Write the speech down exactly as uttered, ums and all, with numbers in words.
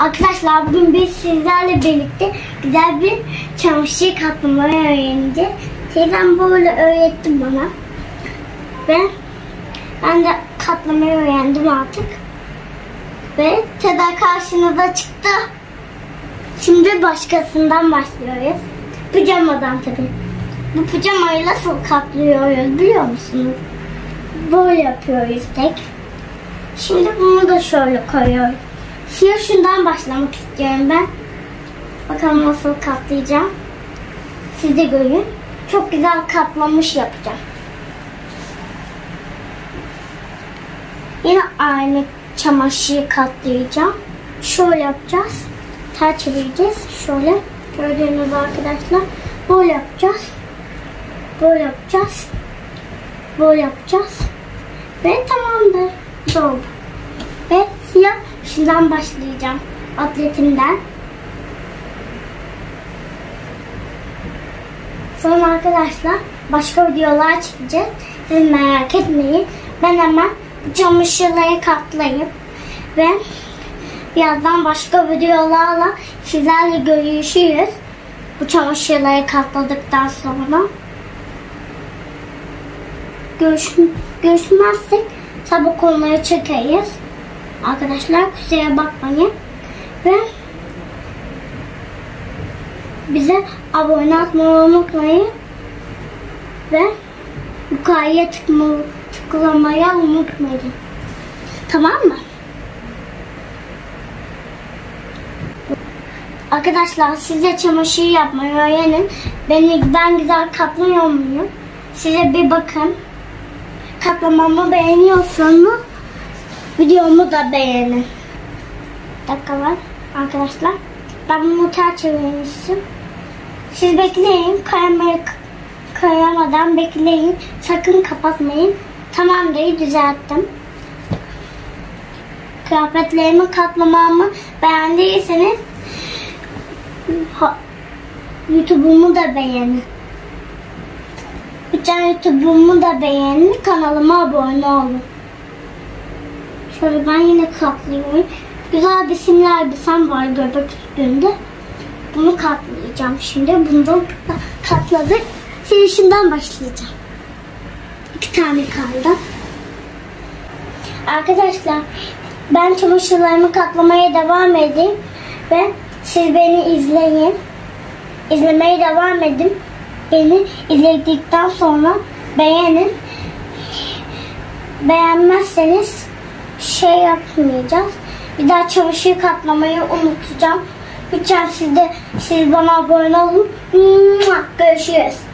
Arkadaşlar bugün biz sizlerle birlikte güzel bir çamaşır katlamayı öğreneceğiz. Teyzem böyle öğretti bana. Ve ben de katlamayı öğrendim artık. Ve teyze karşınıza çıktı. Şimdi başkasından başlıyoruz. Pijamadan tabii. Bu pijamayı nasıl katlıyoruz biliyor musunuz? Böyle yapıyoruz tek. Şimdi bunu da şöyle koyuyoruz. Şimdi şundan başlamak istiyorum ben. Bakalım nasıl katlayacağım. Siz de görün. Çok güzel katlamış yapacağım. Yine aynı çamaşırı katlayacağım. Şöyle yapacağız. Ters çevireceğiz. Şöyle. Gördüğünüz arkadaşlar. Böyle yapacağız. Böyle yapacağız. Böyle yapacağız. Ve tamamdır. Oldu. Ve siyah şundan başlayacağım. Atletimden. Sonra arkadaşlar başka videolar çekeceğiz. Siz merak etmeyin. Ben hemen çamaşırları katlayıp ve birazdan başka videolarla sizlerle görüşürüz. Bu çamaşırları katladıktan sonra. Görüş, görüşmezsek tabi konuları çekeriz. Arkadaşlar kusura bakmayın. Ve bize abone olmayı unutmayın. Ve yukarıya tıkma, tıklamayı unutmayın. Tamam mı? Arkadaşlar siz de çamaşır yapmayı öğrenin. Beni, ben güzel katlamıyor muyum? Size bir bakın. Katlamamı beğeniyorsanız videomu da beğenin. Bir dakika var arkadaşlar. Ben bunu ters çevirmişim. Siz bekleyin. Kayamaya, kayamadan bekleyin. Sakın kapatmayın. Tamam diye düzelttim. Kıyafetlerimi katlamamı beğendiyseniz YouTube'umu da beğenin. Lütfen YouTube'umu da beğenin. Kanalıma abone olun. Şöyle ben yine katlıyorum. Güzel bir simli elbisem var göbek üstünde. Bunu katlayacağım şimdi. Bundan katladık. Şimdi şundan başlayacağım. İki tane kaldı. Arkadaşlar ben çamaşırlarımı katlamaya devam edeyim. Ve siz beni izleyin. İzlemeye devam edin. Beni izledikten sonra beğenin. Beğenmezseniz şey yapmayacağız. Bir daha çamaşır katlamayı unutacağım. Lütfen siz de siz bana abone olun. Görüşürüz.